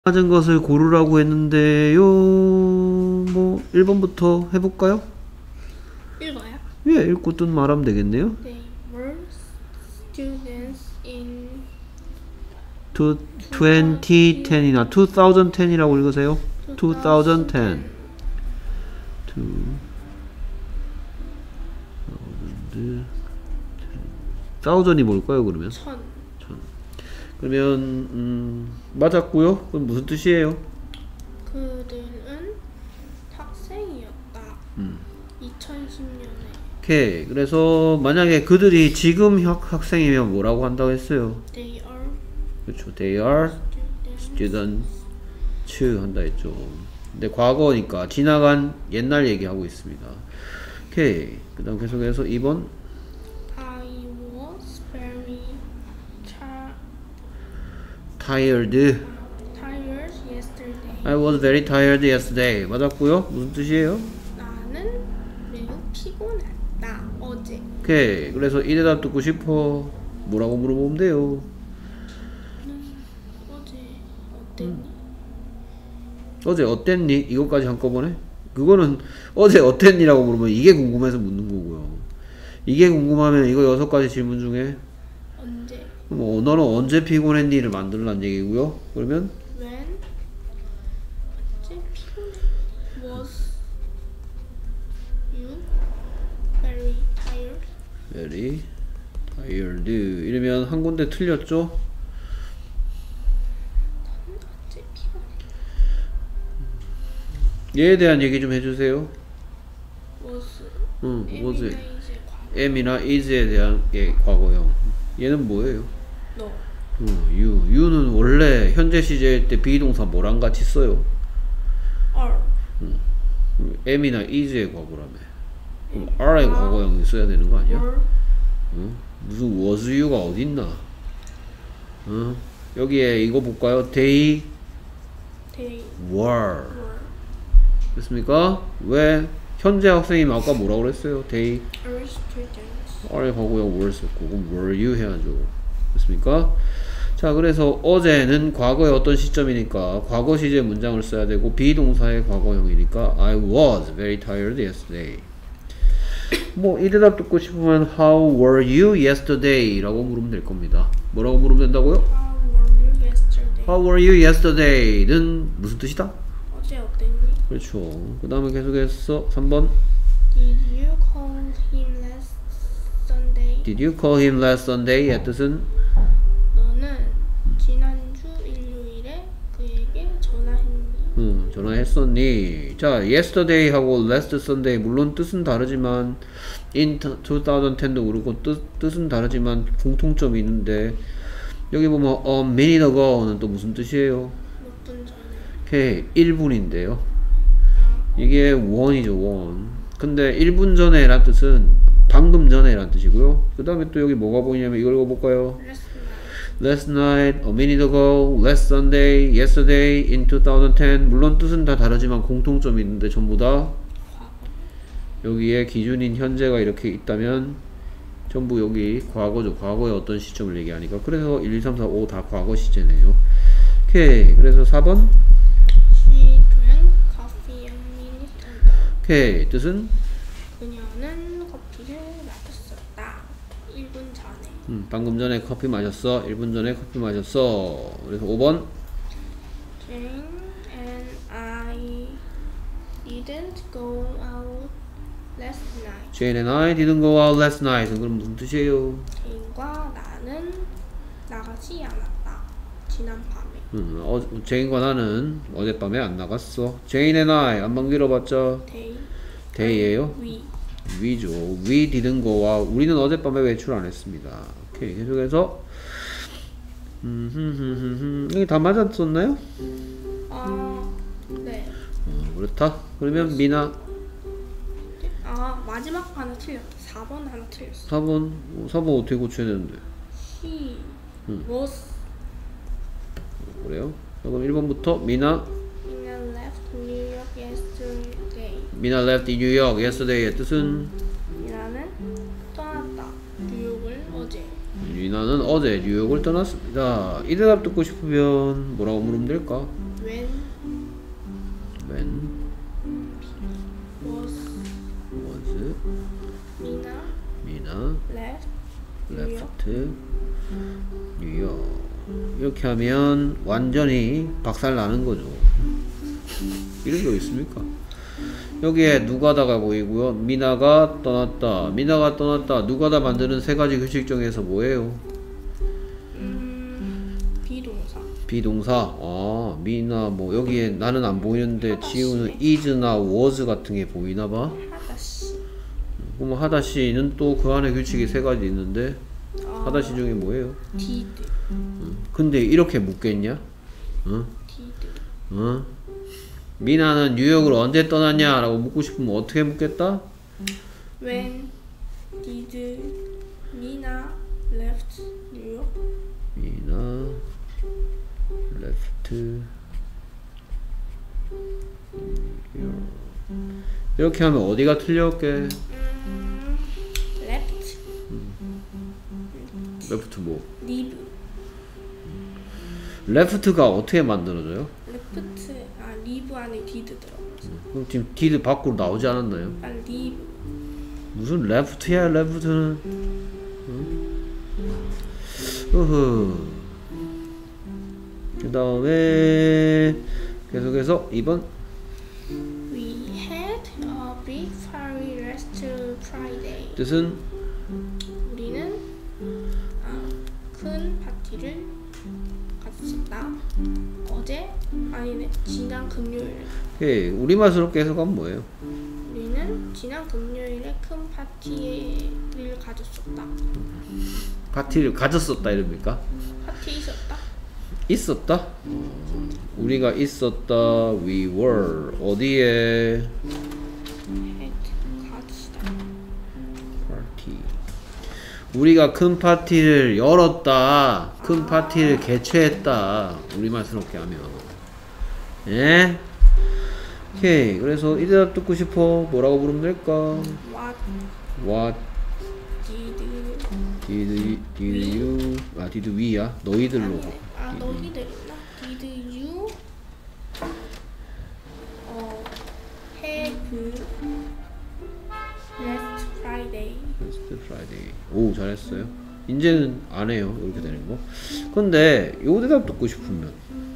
맞은 것을 고르라고 했는데요. 뭐 1번부터 해볼까요? 읽어요? 예, 읽고 뜻 말하면 되겠네요. They were students in 2010이나 2010이라고 읽으세요. 2010. 2010이 뭘까요, 그러면? 천. 그러면 맞았고요. 그럼 무슨 뜻이에요? 그들은 학생이었다. 2010년에. 오케이. 그래서 만약에 그들이 지금 학생이면 뭐라고 한다고 했어요? They are 그렇죠. They are students. students 한다 했죠. 근데 과거니까 지나간 옛날 얘기하고 있습니다. 오케이. 그 다음 계속해서 2번. I was very tired. tired yesterday. I was very tired yesterday. 맞았고요. 무슨 뜻이에요? 나는 매우 피곤했다. 어제. 오케이. 그래서 이 대답 듣고 싶어. 뭐라고 물어보면 돼요? 어제 어땠니? 어제 어땠니? 이것까지 한꺼번에? 그거는 어제 어땠니라고 물으면 이게 궁금해서 묻는 거고요. 이게 궁금하면 이거 6가지 질문 중에 언제? 너는 언제 피곤했니를 만들란 얘기고요. 그러면 When? 어제 피곤해. Was you very tired? very tired 이러면 한 군데 틀렸죠? 어제 피곤해. 얘에 대한 얘기 좀 해주세요. Was. was M이나 이제 과거. am이나 is에 대한 과거형. 얘는 뭐예요? 너. you는 원래 현재 시제일 때 비동사 뭐랑 같이 써요? are. am이나 is의 과거라며. 그럼 are의 과거형이 써야 되는 거 아니야? were. 무슨 was you가 어딨나? 여기에 이거 볼까요? They They were. were. 됐습니까? 왜? 현재 학생이면 아까 뭐라고 그랬어요? They Are students. are의 과거형 were 썼고 그럼 were you 해야죠. 됐습니까? 자, 그래서 어제는 과거의 어떤 시점이니까 과거 시제 문장을 써야 되고 비동사의 과거형이니까 I was very tired yesterday. 뭐 이 대답 듣고 싶으면 How were you yesterday? 라고 물으면 될 겁니다. 뭐라고 물으면 된다고요? How were you yesterday? How were you yesterday는 무슨 뜻이다? 어제 어땠니? 그렇죠. 그 다음에 계속해서 3번 Did you call him last Sunday? Did you call him last Sunday? 의 뜻은 너는 지난주 일요일에 그에게 전화했니? 전화했었니? 자, yesterday하고 last Sunday 물론 뜻은 다르지만 in 2010도 그렇고 뜻은 다르지만 공통점이 있는데 여기 보면 a minute ago는 또 무슨 뜻이에요? 몇 분 전에. 오케이, 1분인데요. 이게 원이죠, 원. 근데 1분 전에 란 뜻은 방금 전에 란 뜻이고요. 그 다음에 또 여기 뭐가 보이냐면 이걸 읽어볼까요? Last night, a minute ago, last Sunday, yesterday, in 2010 물론 뜻은 다 다르지만 공통점이 있는데 전부 다 여기에 기준인 현재가 이렇게 있다면 전부 여기 과거죠. 과거의 어떤 시점을 얘기하니까 그래서 1, 2, 3, 4, 5 다 과거 시제네요. 오케이. 그래서 4번 She drank coffee a minute ago. 오케이. 뜻은 그녀는 커피를 마셨었다. 1분 전에. 방금 전에 커피 마셨어. 1분 전에 커피 마셨어. 그래서 5번 Jane and I didn't go out last night. Jane and I didn't go out last night. 그럼 무슨 뜻이에요? 제인과 나는 나가지 않았다. 지난 밤에. 제인과 나는 어젯밤에 안 나갔어. Jane and I 안만 길어봤자 day예요. we죠. We didn't go out. 우리는 어젯밤에 외출 안 했습니다. 오케이. 계속해서 여기 다 맞았었나요? 네. 그렇다. 그러면 미나 마지막 하나 틀렸어. 4번 하나 틀렸어. 4번 어떻게 고쳐야 되는데? He was. 그래요? 그럼 1번부터 미나 Mina left New York yesterday. 미나 left New York yesterday의 뜻은 미나는 떠났다. 뉴욕을 어제. 미나는 어제 뉴욕을 떠났습니다. 이 대답 듣고 싶으면 뭐라고 물으면 될까? when when was was Mina Mina left left 뉴욕. 이렇게 하면 완전히 박살 나는 거죠. 이런 거 있습니까? 여기에 누가다가 보이고요. 미나가 떠났다. 미나가 떠났다. 누가다 만드는 세 가지 규칙 중에서 뭐예요? 비동사. 비동사. 아, 미나 뭐 여기에 나는 안 보이는데 지우는 is나 was 같은 게 보이나 봐. 하다시. 그럼 하다시는 또 그 안에 규칙이 세 가지 있는데 하다시 중에 뭐예요? did. 근데 이렇게 묻겠냐? 응? did. 응? 미나는 뉴욕을 언제 떠났냐? 라고 묻고 싶으면 어떻게 묻겠다? When did Mina left New York? 미나 left 뉴욕. 이렇게 하면 어디가 틀렸게? left. left 뭐? leave. left가 어떻게 만들어져요? left. 아 leave 안에 did 들어가서. 그럼 지금 did 밖으로 나오지 않았나요? 아 leave. 무슨 left야 left는? 응? 그 다음에 계속해서 2번 We had a big party last Friday. 뜻은 우리는 큰 파티를 갔었다. 어제 아니네 지난 금요일에. 예, 우리말스럽게 해석하면 뭐예요? 우리는 지난 금요일에 큰 파티를 가졌었다. 파티를 가졌었다 이럽니까? 파티 있었다. 있었다? 우리가 있었다. We were 어디에? had 가지다. 파티. 우리가 큰 파티를 열었다. 큰 파티를 개최했다. 우리말스럽게 하면. 예? 오케이. 그래서 이 대답 듣고 싶어. 뭐라고 부르면 될까? What did you did we야? 너희들로. 너희들이나 did you have last Friday? Last Friday. 오, 잘했어요. 이제는 안 해요. 이렇게 되는 거. 근데 요 대답 듣고 싶으면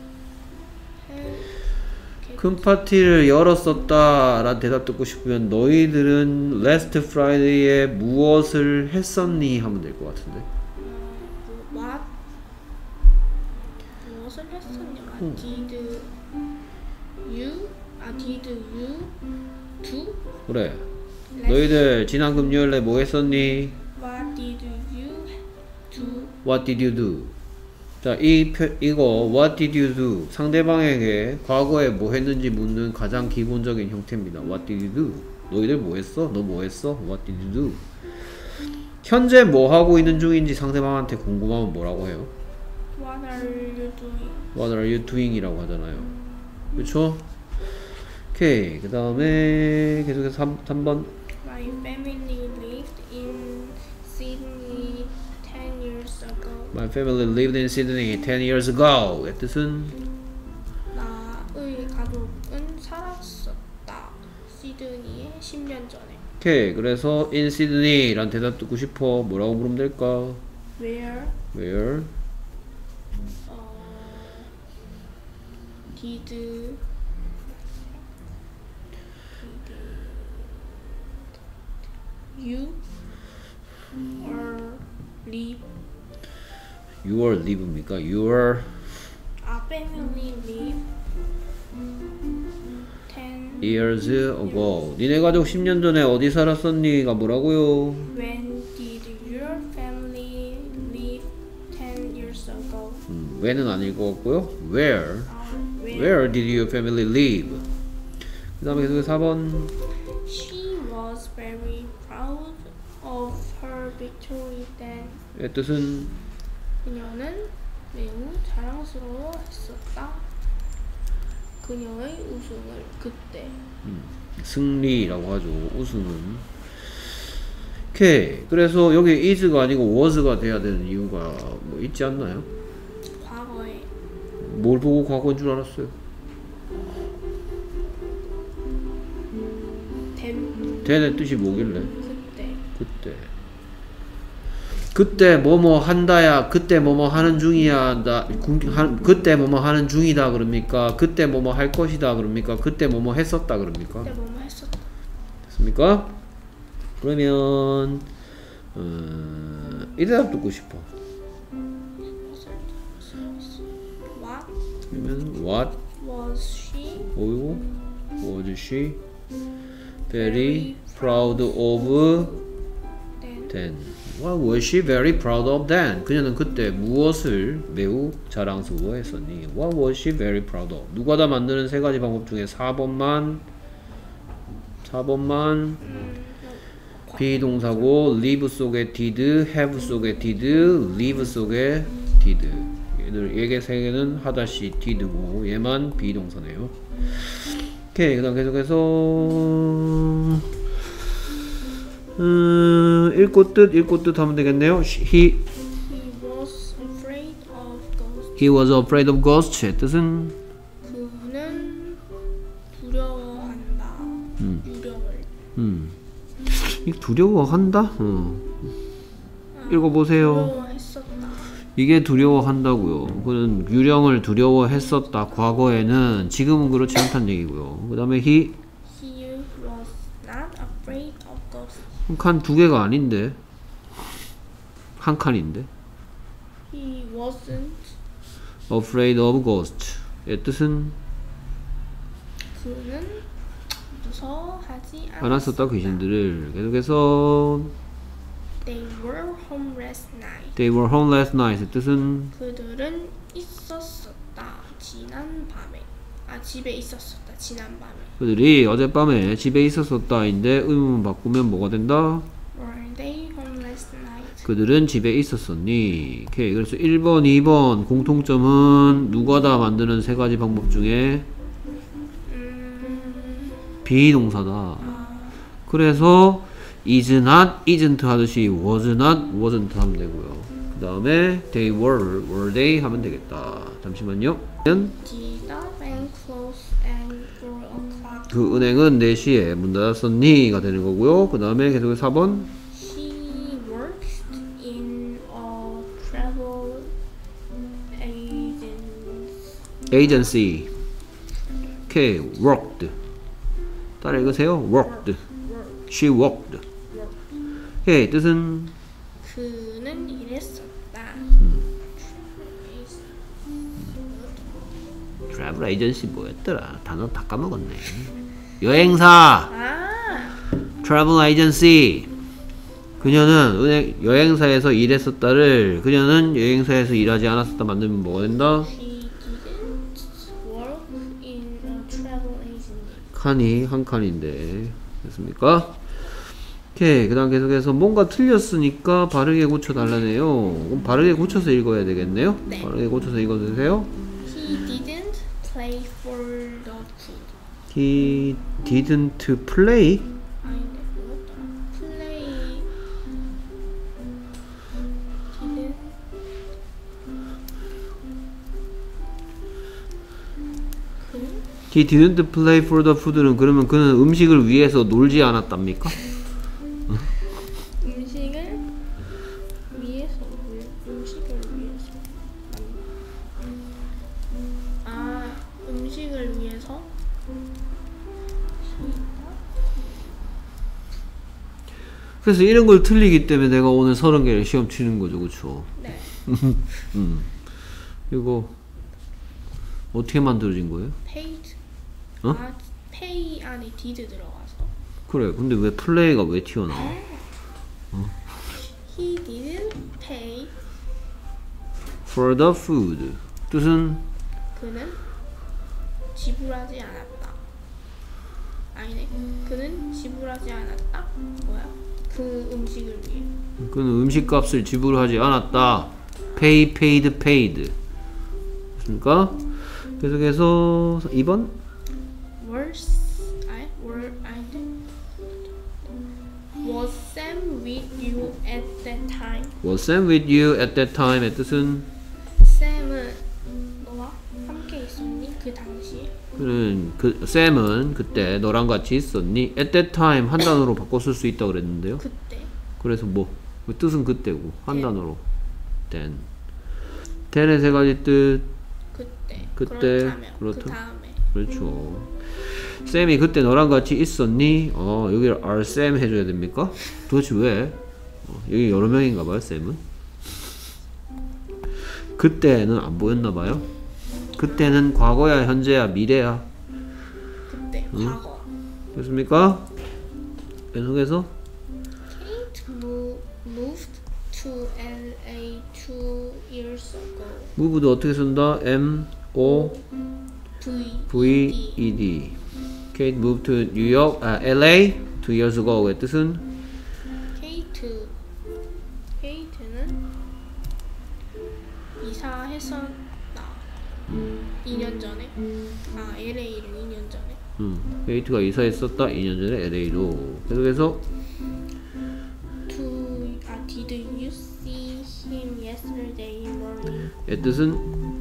큰 파티를 열었었다 라는 대답 듣고 싶으면 너희들은 last Friday에 무엇을 했었니? 하면 될 것 같은데. What? 무엇을 했었냐? Did you do? 그래. 너희들 지난 금요일에 뭐 했었니? What did you do? What did you do? 자, 이거 what did you do? 상대방에게 과거에 뭐 했는지 묻는 가장 기본적인 형태입니다. What did you do? 너희들 뭐 했어? 너 뭐 했어? What did you do? 현재 뭐 하고 있는 중인지 상대방한테 궁금하면 뭐라고 해요? What are you doing? What are you doing? 이라고 하잖아요. 그쵸? 오케이. 그 다음에 계속해서 3번. My family lived in Sydney 10 years ago. My family lived in Sydney 10 years ago. 의 뜻은 나의 가족은 살았었다. 시드니에 10년 전에. 오케이. 그래서 in Sydney 란 대답 듣고 싶어. 뭐라고 부르면 될까? Where? Did you live? Your live입니까? Your family live 10 years ago. 니네 가족 10년 전에 어디 살았었니?가 뭐라고요? When did your family live 10 years ago? when은 아닐 것 같고요. Where did your family live? 그 다음에 계속 4번. She was very proud of her victory then. 의 뜻은 그녀는 매우 자랑스러워했었다. 그녀의 우승을 그때. 승리라고 하죠. 우승은. 오케이. 그래서 여기 is가 아니고 was가 돼야 되는 이유가 뭐 있지 않나요? 과거에 뭘 보고 과거인 줄 알았어요? then의 뜻이 뭐길래? 그때. 그때 뭐뭐 한다야, 그때 뭐뭐 하는 중이야, 그때 뭐뭐 하는 중이다 그럽니까? 그때 뭐뭐 할 것이다 그럽니까? 그때 뭐뭐 했었다 그럽니까? 그때 뭐뭐 했었다. 됐습니까? 그러면 이 대답 듣고 싶어. What 그러면 what was she 어이구 was she very proud of then? What was she very proud of then? 그녀는 그때 무엇을 매우 자랑스러워했었니? What was she very proud of? 누가 다 만드는 세 가지 방법 중에 4번만 비동사고 live 속에 did, have 속에 did, live 속에 did. 얘게 세 개는 하다시 did고 얘만 비동사네요. 오케이, 그다음 계속해서 읽고 뜻 하면 되겠네요. He was afraid of ghosts. 뜻은 그는 두려워한다. 유령을. 두려워한다? 읽어보세요. 두려워했었다. 이게 두려워한다고요. 그는 유령을 두려워했었다. 과거에는. 지금은 그렇지 않다는 얘기고요. 그 다음에 he was not afraid of ghosts. 한 칸 두 개가 아닌데 한 칸인데. He wasn't afraid of ghosts. 의 뜻은 그는 무서워하지 않았었다 귀신들을. 계속해서 They were home last night. They were home last night. 의 뜻은 그들은 있었었다. 지난 밤에. 집에 있었었다. 지난 밤에. 그들이 어젯밤에 집에 있었었다인데 의문문 바꾸면 뭐가 된다? Were they home last night? 그들은 집에 있었었니? 오케이. 그래서 1번, 2번 공통점은 누가 다 만드는 세 가지 방법 중에 비동사다. 그래서 is not, isn't 하듯이 was not, wasn't 하면 되고요. 그 다음에 they were they 하면 되겠다. 잠시만요. The bank closed at 4 o'clock. 그 은행은 4시에 문 닫았었니가 되는 거고요. 그 다음에 계속해서 4번 She works in a travel agency. 오케이. worked. 따라 읽으세요. worked. She worked. 오케이. 뜻은 그는 일했었다. travel agency 뭐였더라? 단어 다 까먹었네. 여행사. travel agency. 그녀는 여행사에서 일했었다를 그녀는 여행사에서 일하지 않았었다 만들면 뭐가 된다? She didn't work in a travel agency. 칸이 한 칸인데 됐습니까? 오케이. 그 다음 계속해서 뭔가 틀렸으니까 바르게 고쳐 달라네요. 그럼 바르게 고쳐서 읽어야 되겠네요. 네. 바르게 고쳐서 읽어주세요. He didn't play for the food. He didn't play. 아닌데 뭐였더라? Play didn't He didn't play for the food는 그러면 그는 음식을 위해서 놀지 않았답니까? 음식을 위해서 음식을 위해서 그래서 이런 걸 틀리기 때문에 내가 오늘 30개를 시험 치는 거죠, 그쵸? 네. 이거 어떻게 만들어진 거예요? paid. 어? pay 안에 did 들어가서. 그래. 근데 왜 플레이가 왜 튀어나와? He didn't pay. For the food. 뜻은 그는 지불하지 않았다. 아니네. 그는 지불하지 않았다. 뭐야? 그 음식을 위해. 그는 음식값을 지불하지 않았다. Pay, paid, paid. 됐습니까? 계속해서 2번. Was Sam with you at that time? Was Sam with you at that time? 의 뜻은 샘은 너와 함께 있었니? 그 당시에? 그는 쌤은 그때 너랑 같이 있었니? At that time 한 단어로 바꿔 쓸 수 있다 그랬는데요. 그때. 그래서 뭐 뜻은 그때고 한 then. 단어로 then. then의 세 가지 뜻. 그때. 그때, 그 다음에. 그렇죠. 쌤이 그때 너랑 같이 있었니? 여기를 are 쌤 해줘야 됩니까? 도대체 왜? 여기 여러 명인가 봐요, 쌤은. 그때는 안 보였나 봐요. 그때는 과거야, 현재야, 미래야. 그때 과거. 됐습니까? 계속해서 Kate moved to LA 2 years ago. move도 어떻게 쓴다? M-O-V-E-D. Kate moved to New York, LA 2 years ago의 뜻은 케이트는 이사했었다. 2년 전에. LA를 2년 전에. 케이트가 이사했었다. 2년 전에 LA로. 계속해서 Did you see him yesterday morning? 의 뜻은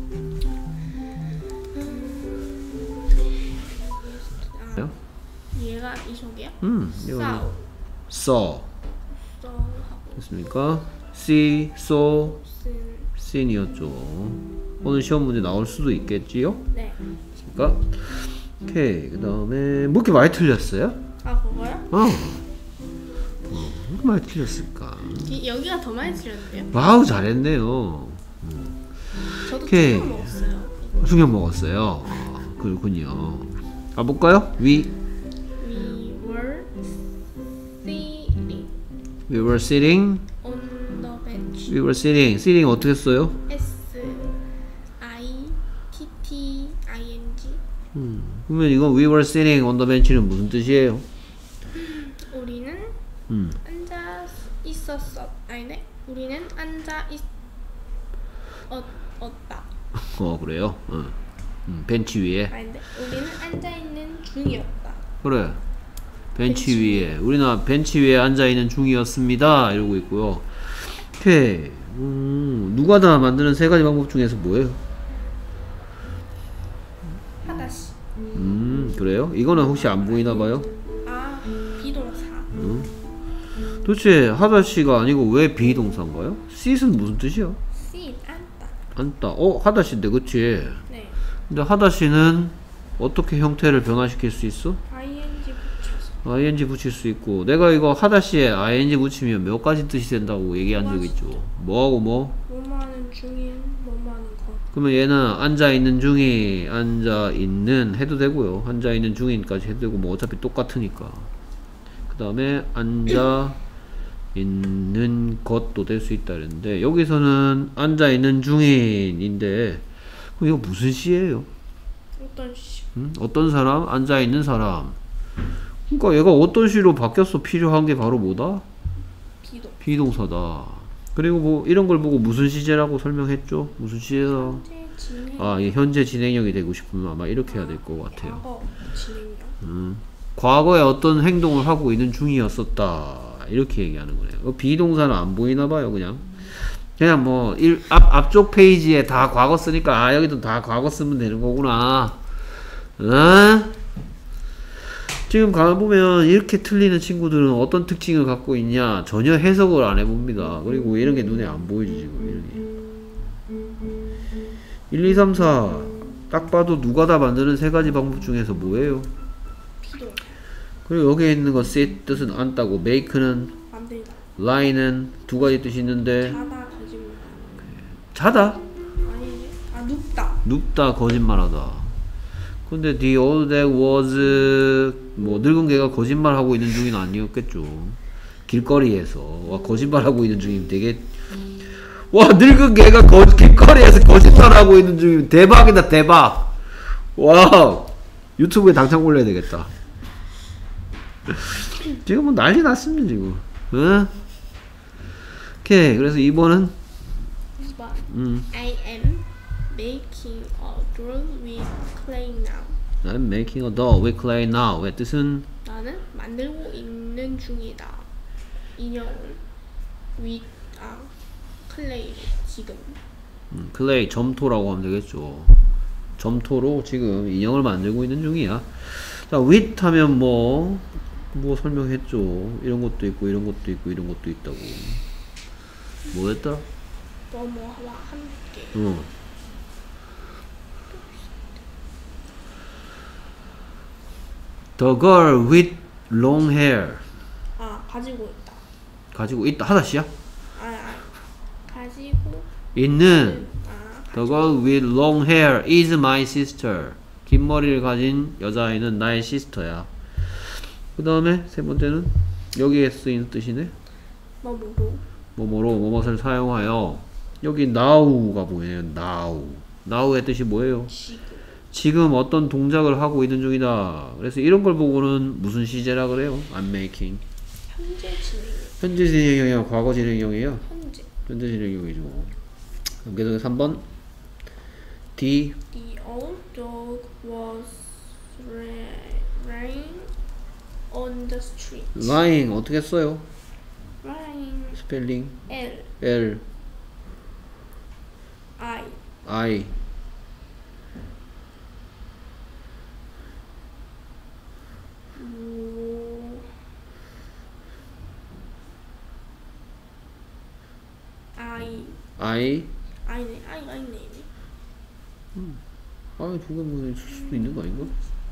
얘가 이속이야? 이거는 saw. 하고 됐습니까? see, saw, seen이었죠. 오늘 시험 문제 나올 수도 있겠지요? 네. 됐습니까? 오케이. 그 다음에 뭐 이렇게 많이 틀렸어요? 그거요? 왜 이렇게 많이 틀렸을까? 여기가 더 많이 틀렸는데요? 와우, 잘했네요. 저도 오케이. 충격 먹었어요. 충격 먹었어요. 그렇군요. 가볼까요? We were sitting We were sitting. on the bench. We were sitting. sitting 어떻게 써요? S-I-T-T-I-N-G. 그러면 이건 we were sitting on the bench는 무슨 뜻이에요? 우리는 앉아 있었어. 아니네. 우리는 앉아 있었다. 그래요? 벤치 위에. 아닌데. 우리는 앉아 있는 중이었다. 그래. 벤치 위에. 우리는 벤치 위에 앉아 있는 중이었습니다. 이러고 있고요. 오케이. 누가 다 만드는 세 가지 방법 중에서 뭐예요? 하다시. 그래요? 이거는 혹시 안 보이나 봐요? 비동사. 도대체 하다시가 아니고 왜 비동사인가요? sit은 무슨 뜻이야? sit 앉다. 앉다. 하다시인데, 그치? 네. 근데 하다시는 어떻게 형태를 변화시킬 수 있어? ing 붙여서. ing 붙일 수 있고, 내가 이거 하다시에 ing 붙이면 몇 가지 뜻이 된다고 얘기한 적 있죠. 뭐하고 뭐? 뭐뭐하는 중인, 뭐뭐하는 것. 그러면 얘는 앉아있는 중이, 앉아있는 해도 되고요. 앉아있는 중인까지 해도 되고, 뭐 어차피 똑같으니까. 그 다음에 앉아있는 것도 될 수 있다 그랬는데, 여기서는 앉아있는 중인인데, 그럼 이거 무슨 시예요? 어떤 시? 어떤 사람? 앉아있는 사람. 그러니까 얘가 어떤 시로 바뀌었어? 필요한 게 바로 뭐다? 비동사다. 그리고 뭐 이런 걸 보고 무슨 시제라고 설명했죠? 무슨 시제다? 현재 진행. 예, 현재 진행형이 되고 싶으면 아마 이렇게 해야 될 것 같아요. 과거 진행형. 과거에 어떤 행동을 하고 있는 중이었었다. 이렇게 얘기하는 거네요. 비동사는 안 보이나 봐요, 그냥. 그냥 뭐 앞쪽 페이지에 다 과거 쓰니까 여기도 다 과거 쓰면 되는 거구나. 지금 가보면 이렇게 틀리는 친구들은 어떤 특징을 갖고 있냐? 전혀 해석을 안 해봅니다. 그리고 이런 게 눈에 안 보이지 지금. 1, 2, 3, 4 딱 봐도 누가 다 만드는 세 가지 방법 중에서 뭐예요? 비동사. 그리고 여기에 있는 거 sit 뜻은 앉다고, make는, 만들다. lie는 두 가지 뜻이 있는데 자다 거짓말. 자다? 아니지. 눕다. 눕다, 거짓말하다. 근데 the old dog was 뭐 늙은 개가 거짓말하고 있는 중인 아니었겠죠. 길거리에서 거짓말하고 있는 중이면 되게 늙은 개가 길거리에서 거짓말하고 있는 중이면 대박이다, 대박. 와우, 유튜브에 당장 올려야 되겠다. 지금 뭐 난리 났습니다 지금. 오케이. 그래서 2번은 2번. I am making a doll with clay now. I'm making a doll with clay now. 의 뜻은 나는 만들고 있는 중이다. 인형을 클레이를 지금. clay 점토라고 하면 되겠죠. 점토로 지금 인형을 만들고 있는 중이야. 자, with 하면 뭐 설명했죠. 이런 것도 있고 이런 것도 있고 이런 것도 있다고. 뭐였더라? 뭐뭐와 함께. The girl with long hair. 가지고 있다. 가지고 있다 하다시야? 가지고 있는. The girl with long hair is my sister. 긴 머리를 가진 여자아이는 나의 시스터야. 그 다음에 세 번째는 여기에 쓰이는 뜻이네. 뭐뭐로 뭐뭇을 사용하여. 여기 now가 보이네요. now의 뜻이 뭐예요? 지금 어떤 동작을 하고 있는 중이다. 그래서 이런 걸 보고는 무슨 시제라 그래요? I'm making. 현재 진행형이야, 과거 진행형이야? 현재 진행형이죠. 그럼 계속해서 3번. The old dog was lying on the street. lying 어떻게 써요? lying 스펠링 L I 아이네. 두 개만 있을 수도 있는 거 아닌가?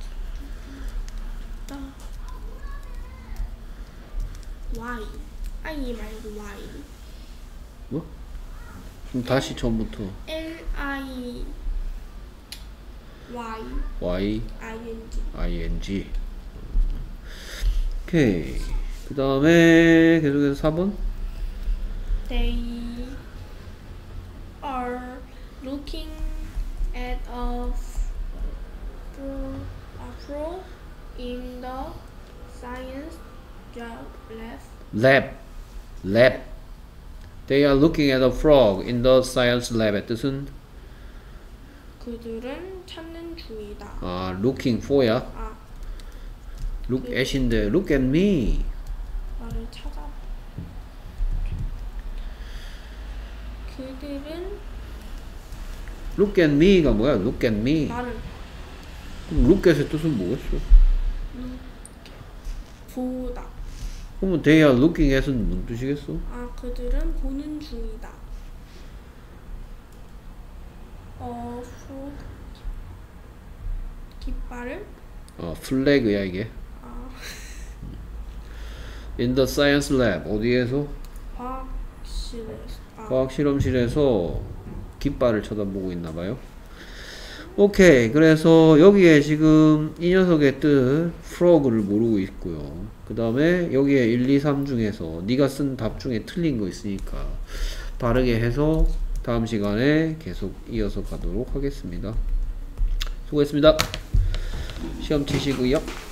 Y I 말고 Y. 뭐? 그럼 다시 처음부터. L I Y I N G. 오케이. 그 다음에 계속해서 4번. They are looking at a frog in the science lab. They are looking at a frog in the science lab의 뜻은? 그들은 찾는 중이다. looking for야? look at인데 look at me. 나를 찾아. 그들은 look at me가 뭐야? look at me. 나를. 그럼 look at의 뜻은 뭐겠어? 보다. 그러면 they are looking at은 무슨 뜻이겠어? 그들은 보는 중이다. frog 깃발을? 플래그야 이게. In the science lab 어디에서? 과학 실험실에서 깃발을 쳐다보고 있나봐요. 오케이. 그래서 여기에 지금 이 녀석의 뜻 frog를 모르고 있고요. 그 다음에 여기에 1, 2, 3 중에서 네가 쓴 답 중에 틀린 거 있으니까 다르게 해서 다음 시간에 계속 이어서 가도록 하겠습니다. 수고했습니다. 시험 치시고요.